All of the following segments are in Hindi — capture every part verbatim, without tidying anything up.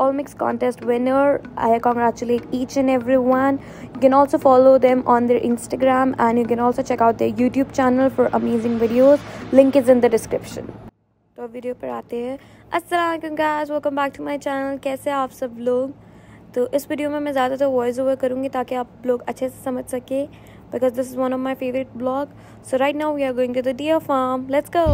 all mix contest winner. I congratulate each and everyone. You can also follow them on their Instagram, and you can also check out their YouTube channel for amazing videos. Link is in the description. तो वीडियो पर आते हैं. अस्सलाम वालेकुम guys, welcome back to my channel. कैसे आप सब लोग? तो इस वीडियो में मैं ज़्यादातर वॉइस ओवर करूँगी ताकि आप लोग अच्छे से समझ सके, because this is one of my favorite vlog. So right now we are going to the deer farm. Let's go.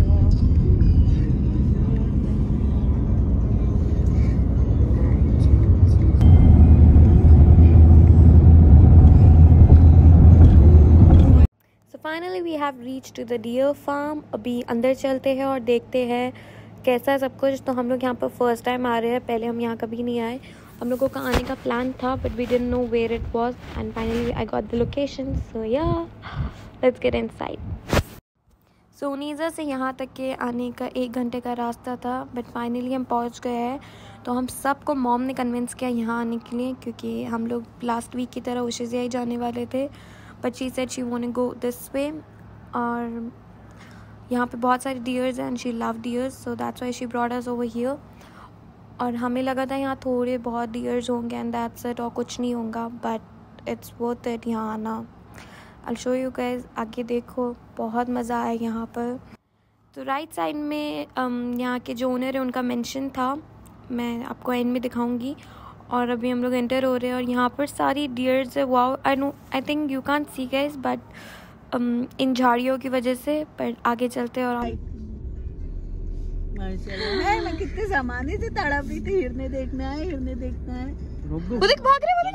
So finally we have reached to the deer farm. अभी अंदर चलते हैं और देखते हैं कैसा है सब कुछ. तो हम लोग यहाँ पर फर्स्ट टाइम आ रहे हैं, पहले हम यहाँ कभी नहीं आए. हम लोगों का आने का प्लान था, but we didn't know where it was, and finally I got the location. So yeah, let's get inside. So Unaizah से यहाँ तक के आने का एक घंटे का रास्ता था, बट फाइनली हम पहुँच गए हैं. तो हम सबको मॉम ने कन्विंस किया यहाँ आने के लिए, क्योंकि हम लोग लास्ट वीक की तरह उशिया ही जाने वाले थे, but she said she want to go this way. और यहाँ पे बहुत सारे डियर्स हैं and she love deers, so that's why she brought us over here. और हमें लगा था यहाँ थोड़े बहुत डियर्स होंगे एंड दैट्स इट, और कुछ नहीं होगा, बट इट्स वर्थ इट यहाँ आना. आई शो यू गाइस, आगे देखो, बहुत मज़ा आया यहाँ पर. तो राइट साइड में um, यहाँ के जो ओनर है उनका मेंशन था, मैं आपको एंड में दिखाऊंगी. और अभी हम लोग एंटर हो रहे हैं और यहाँ पर सारी डियर्स है. Wow, I know, I think you can't see guys, but इन झाड़ियों की वजह से. पर आगे चलते हैं और है, मैं कितने ज़माने से तड़प रही थी, हिरने देखना है, हिरने देखना है. वो देख भाग रहे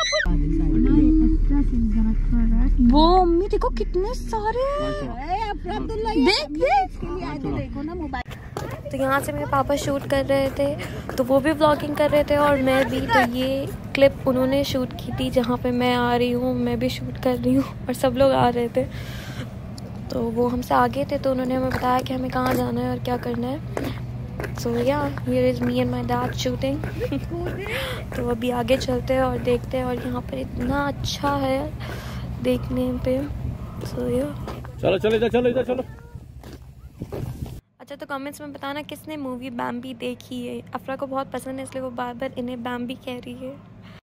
हैं. वो मम्मी देखो कितने सारे देख देख देखो ना मोबाइल. तो यहाँ से मेरे पापा शूट कर रहे थे, तो वो भी व्लॉगिंग कर रहे थे और मैं भी. तो ये क्लिप उन्होंने शूट की थी जहाँ पे मैं आ रही हूँ, मैं भी शूट कर रही हूँ और सब लोग आ रहे थे. तो वो हमसे आगे थे, तो उन्होंने हमें बताया कि हमें कहाँ जाना है और क्या करना है. So yeah, here is me and my dad shooting. तो अभी आगे चलते हैं और देखते हैं. और यहाँ पर इतना अच्छा है देखने पे. सो या, चलो चलो इधर चलो इधर चलो. अच्छा, तो कमेंट्स में बताना किसने मूवी बैम्बी देखी है. अफरा को बहुत पसंद है, इसलिए वो बार बार इन्हें बैम्बी कह रही है.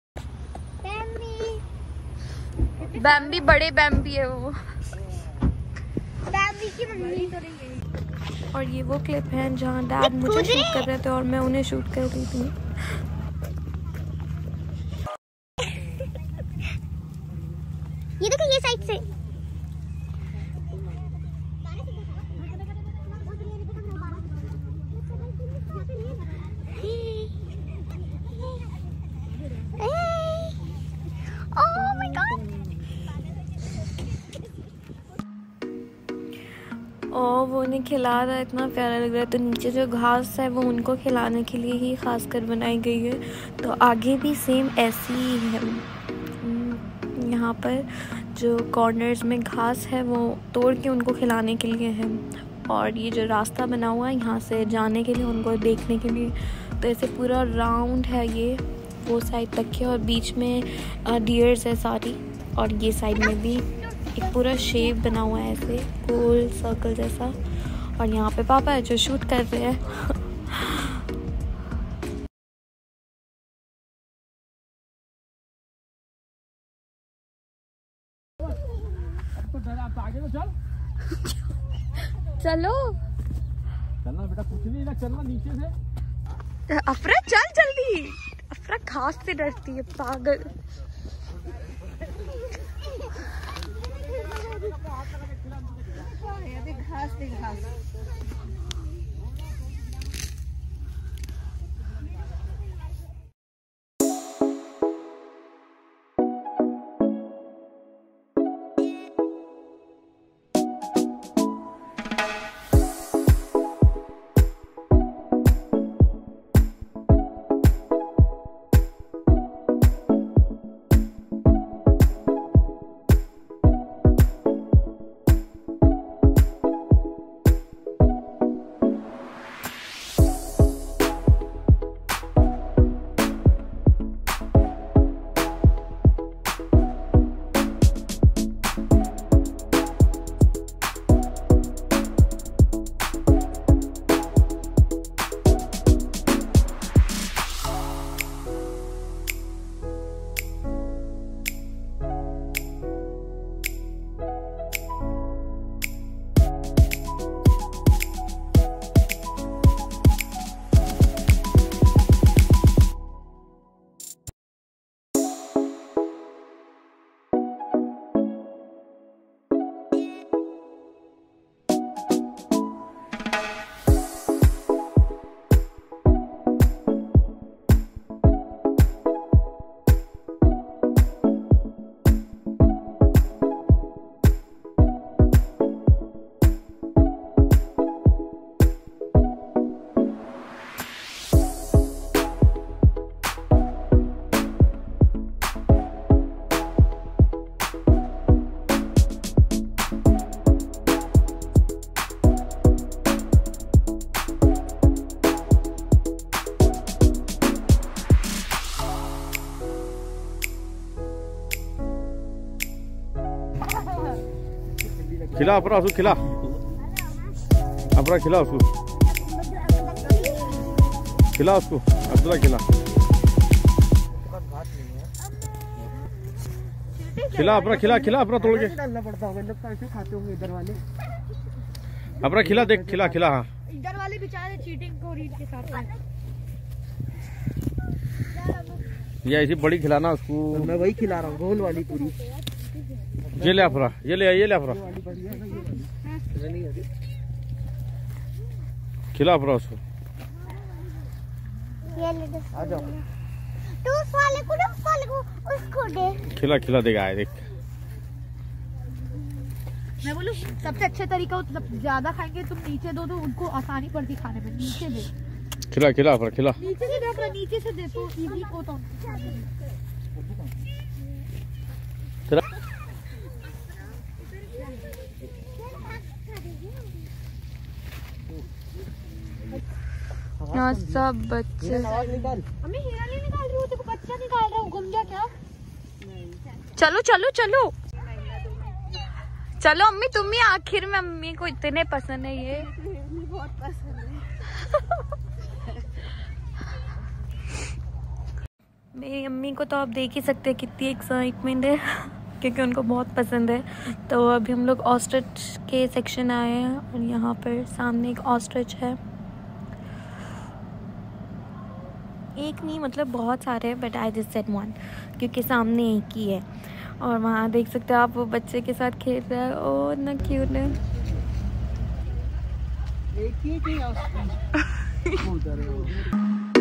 बैम्बी बड़े बैम्बी है वो. की मम्मी तो नहीं. और ये वो क्लिप है जहाँ डैड मुझे शूट कर रहे थे और मैं उन्हें शूट कर रही थी. ये देखो, ये साइड से. Oh my god. और वो उन्हें खिला रहा है, इतना प्यारा लग रहा है. तो नीचे जो घास है वो उनको खिलाने के लिए ही खास कर बनाई गई है. तो आगे भी सेम ऐसी ही है. यहाँ पर जो कॉर्नर्स में घास है वो तोड़ के उनको खिलाने के लिए है. और ये जो रास्ता बना हुआ है यहाँ से जाने के लिए, उनको देखने के लिए. तो ऐसे पूरा राउंड है ये, वो साइड तक के, और बीच में डियर्स है सारी. और ये साइड में भी एक पूरा शेप बना हुआ है ऐसे गोल सर्कल जैसा. और यहाँ पे पापा है जो शूट कर रहे हैं. चलो चलना बेटा, कुछ नहीं ना, चलना नीचे से. अफरा चल जल्दी. अफरा घास से डरती है, पागल. घास दे घास. खिला अपना उसको खिला, अपना खिला उसको, खिला उसको अब्दुल्ला खिला, खिला अपना, खिला खिला अपना तोड़ के डालना पड़ता होगा, लोग कैसे खाते होंगे इधर वाले। अपना खिला, देख खिला खिला। हाँ इधर वाले बेचारे चीटिंग को रीड के साथ हैं। ये ऐसी बड़ी खिलाना उसको। मैं वही खिला रहा हूँ, गोल वाली पूरी। ये ले अपना, ये ले ये ले अपना, खिला अपना उसको। आ जाओ तो उस वाले को ना, उस वाले को उसको दे। खिला खिला देगा देख। मैं बोलूं सबसे अच्छा तरीका, मतलब ज्यादा खाएंगे तुम नीचे दो तो उनको आसानी पड़ती खाने में, नीचे दे। खिला खिला अपना खिला, नीचे से दे अपना, नीचे से दे तो इजी होता है। यहाँ सब बच्चे। हमें हीरा नहीं निकाल रही हो, तो बच्चा निकाल रहा हूँ, घूम जा क्या? चलो चलो चलो चलो अम्मी, तुम ही आखिर में, अम्मी को इतने पसंद है ये। बहुत पसंद है। मेरी अम्मी को तो आप देख ही सकते हैं कितनी एक्साइटमेंट है क्योंकि उनको बहुत पसंद है। तो अभी हम लोग ऑस्ट्रिच के सेक्शन आए हैं और यहाँ पर सामने एक ऑस्ट्रिच है, एक नहीं मतलब बहुत सारे हैं, but I just said one क्योंकि सामने एक ही है। और वहाँ देख सकते हो आप, वो बच्चे के साथ खेल रहा है। ओ इतना क्यूट है। एक ही की उधर है।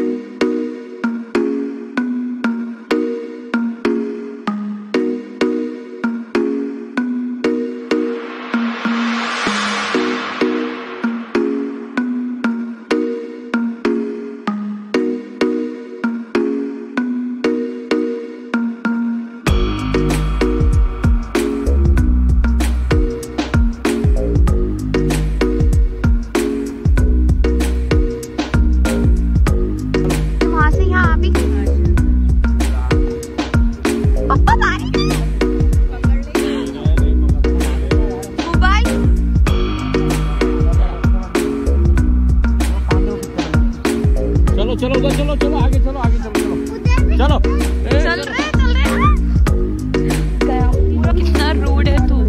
चलो चलो चलो चलो आगे चलो आगे चलो चलो चलो चल रहे चल रहे गया पूरा। कितना रूड है तू।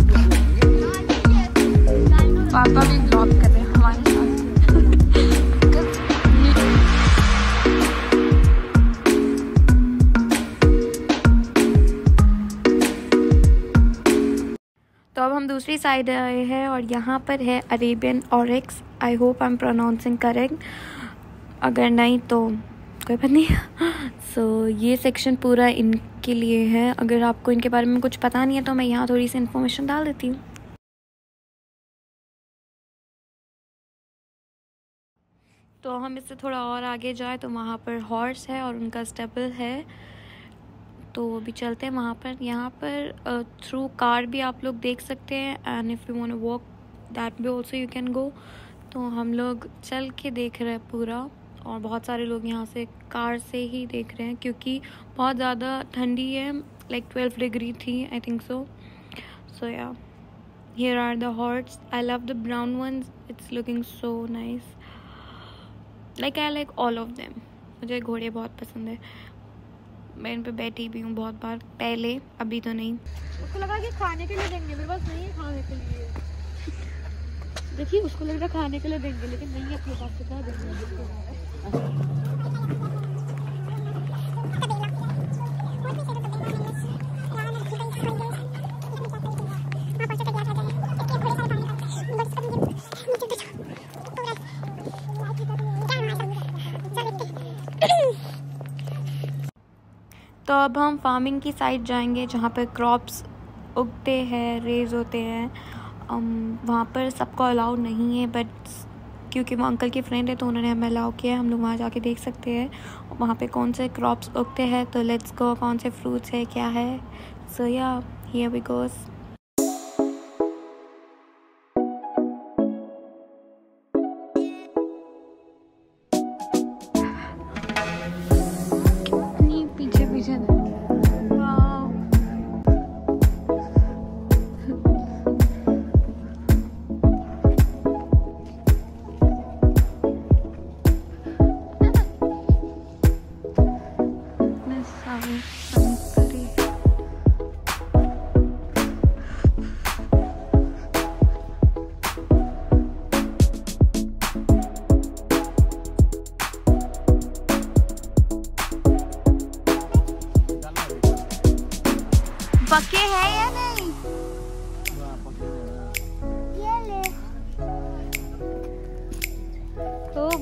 पापा भी ब्लॉग कर रहे हैं हमारे साथ। तो अब हम दूसरी साइड आए हैं और यहाँ पर है Arabian oryx. I hope I am pronouncing correct, अगर नहीं तो कोई बात नहीं। सो so, ये सेक्शन पूरा इनके लिए है। अगर आपको इनके बारे में कुछ पता नहीं है तो मैं यहाँ थोड़ी सी इन्फॉर्मेशन डाल देती हूँ। तो हम इससे थोड़ा और आगे जाए तो वहाँ पर हॉर्स है और उनका स्टेबल है, तो अभी चलते हैं वहाँ पर। यहाँ पर थ्रू uh, कार भी आप लोग देख सकते हैं, and if you want to walk that भी ऑल्सो यू कैन गो। तो हम लोग चल के देख रहे हैं पूरा, और बहुत सारे लोग यहाँ से कार से ही देख रहे हैं क्योंकि बहुत ज़्यादा ठंडी है, लाइक ट्वेल्व डिग्री थी I think so. So yeah here are the horse. I love the brown ones, it's looking so nice, like I like all of them. मुझे घोड़े बहुत पसंद है, मैं इन पे बैठी भी हूँ बहुत बार पहले, अभी तो नहीं। उसको लगा कि खाने के लिए देंगे, मेरे पास नहीं है खाने के लिए। देखिए उसको लग रहा खाने के लिए देंगे, लेकिन नहीं है अपने पास, क्या देंगे। तो अब हम फार्मिंग की साइड जाएंगे जहाँ पर क्रॉप्स उगते हैं, रेज होते हैं। um, वहाँ पर सबको अलाउ नहीं है, बट क्योंकि वो अंकल के फ्रेंड है तो उन्होंने हमें अलाउ किया है। हम लोग वहाँ जाके देख सकते हैं वहाँ पे कौन से क्रॉप्स उगते हैं। तो लेट्स गो, कौन से फ्रूट्स है क्या है। सो या हियर वी गोस। पीछे पीछे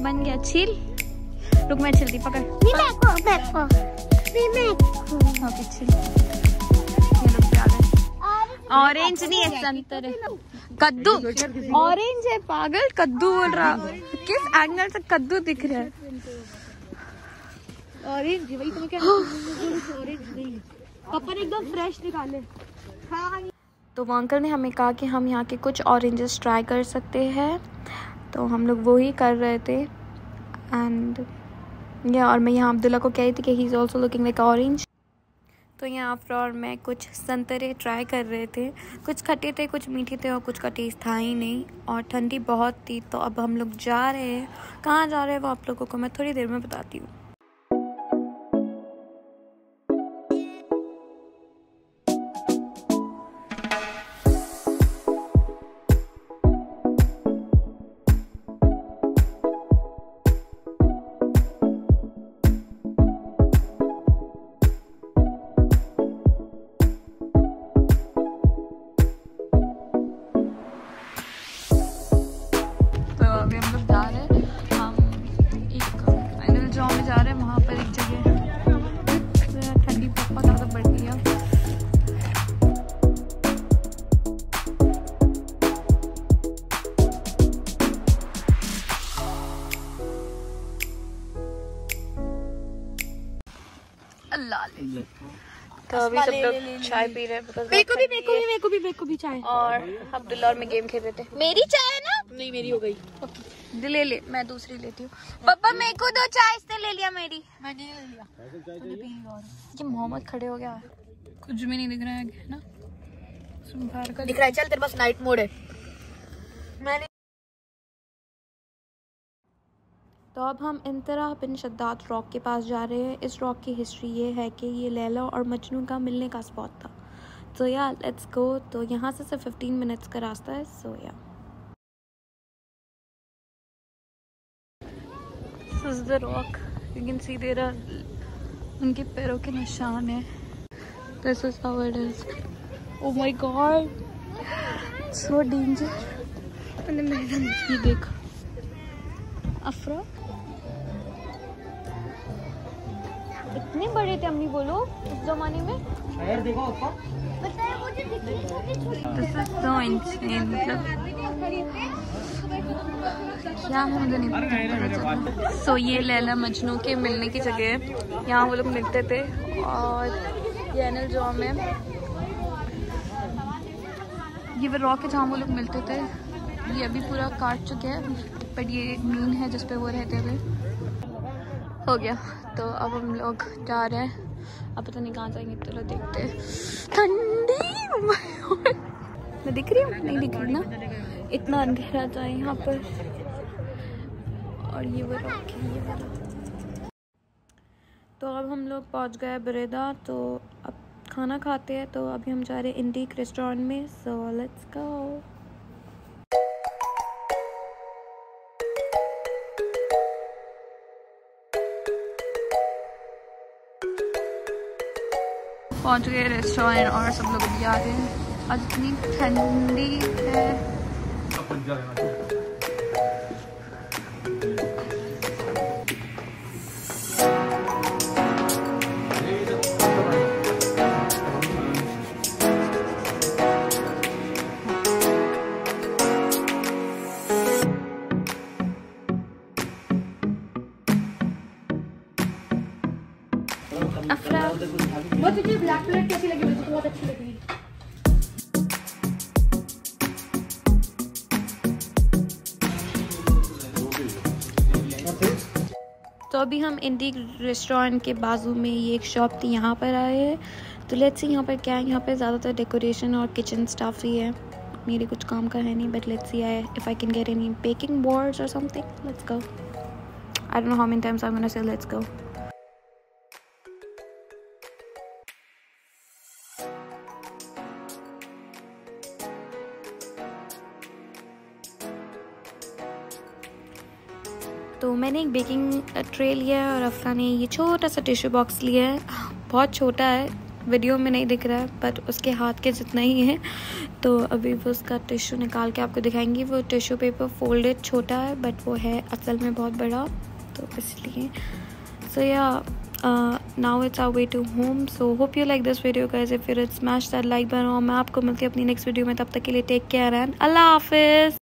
बन गया छील। रुक मैं छिलती, पकड़। ओके छिल। ऑरेंज नहीं है, संतरे। कद्दू ऑरेंज है, पागल। कद्दू बोल रहा, किस एंगल से कद्दू दिख रहा है? ऑरेंज वही तो क्या ऑरेंज नहीं, पापा ने एकदम फ्रेश निकाले। हाँ तो वो अंकल ने हमें कहा कि हम यहाँ के कुछ ऑरेंजेस ट्राई कर सकते हैं, तो हम लोग वो ही कर रहे थे। एंड या और मैं यहाँ अब्दुल्ला को कह रही थी कि he is also looking like orange. तो यहाँ अफ्रा और मैं कुछ संतरे ट्राई कर रहे थे। कुछ खट्टे थे, कुछ मीठे थे और कुछ का टेस्ट था ही नहीं, और ठंडी बहुत थी। तो अब हम लोग जा रहे हैं। कहाँ जा रहे हैं वो आप लोगों को मैं थोड़ी देर में बताती हूँ। अभी हम लोग जा रहे हैं, हम एक फाइनल जॉब में जा रहे हैं। वहाँ पर एक जगह ठंडी बहुत ज़्यादा बढ़ गई है। अल्लाह तो अभी सब लोग चाय पी रहे हैं। मेरे को भी मेरे को भी मेरे को भी मेरे को भी चाय। और अब्दुल्ला और मैं गेम खेल रहे थे। मेरी चाय है ना? नहीं मेरी हो गई। दे ले ले, मैं दूसरी लेती हूँ। पापा मेरे को दो चाय, इसने ले लिया मेरी। मैंने ले लिया। तूने पी ली और ये मोहम्मद खड़े हो गया, कुछ भी नहीं दिख रहा है ना, बाहर का दिख रहा है। चल तेरे पास नाइट मोड है। मैंने तो अब हम इंतरा बिन शद्दाद रॉक के पास जा रहे हैं। इस रॉक की हिस्ट्री ये है कि ये लैला और मजनू का मिलने का स्पॉट था। तो या लेट्स गो। तो यहाँ से सिर्फ फिफ्टीन मिनट्स का रास्ता है। So yeah this is the rock, you can see there are उनके पैरों के निशान है। This is how it is. Oh my god, so danger. ये देख अफरा, इतने बड़े थे अम्मी बोलो उस जमाने में। देखो दिस इज सो इंसेन। मतलब क्या है मुझे नहीं पता। सो ये लैला मजनू के मिलने की जगह है। यहाँ वो लोग मिलते थे। और ये एनल जॉ में ये वो रॉक है जहाँ वो लोग मिलते थे। ये अभी पूरा काट चुके हैं, बट ये मीन है जिसपे वो रहते हुए हो गया। तो अब हम लोग जा रहे हैं, अब पता नहीं कहाँ जाएंगे। चलो देखते हैं। ठंडी मैं दिख रही हूँ? नहीं दिख रही ना, इतना अंधेरा था यहाँ पर। और ये वो रॉक है, ये वो। तो अब हम लोग पहुँच गए बरेदा। तो अब खाना खाते हैं। तो अभी हम जा रहे हैं इंडीक रेस्टोरेंट में। So let's go. पहुंच गए रेस्टोरेंट और सब लोग अभी आ रहे हैं। आज इतनी ठंडी है। अफरा वो तुझे ब्लैक प्लेट कैसी लगी? मुझे तो बहुत अच्छी लगी। तो अभी हम इंडी रेस्टोरेंट के बाजू में ये एक शॉप थी, यहाँ पर आए हैं। तो लेट्स सी यहाँ पर क्या है। यहाँ पर ज़्यादातर डेकोरेशन और किचन स्टाफ ही है। मेरे कुछ काम का है नहीं, but let's see I if I can get any baking boards और something. Let's go. I don't know how many times I am gonna say let's go. तो मैंने एक बेकिंग ट्रे लिया है और अफरा ने ये छोटा सा टिश्यू बॉक्स लिया है। बहुत छोटा है, वीडियो में नहीं दिख रहा है, बट उसके हाथ के जितना ही है। तो अभी वो उसका टिश्यू निकाल के आपको दिखाएंगी। वो टिश्यू पेपर फोल्डेड छोटा है बट वो है असल में बहुत बड़ा, तो इसलिए so yeah now it's our way to home. So hope you like this video guys. If you did smash that like button. और मैं आपको मिलती हूँ अपनी नेक्स्ट वीडियो में, तब तक के लिए टेक केयर एंड अल्लाह हाफिज़।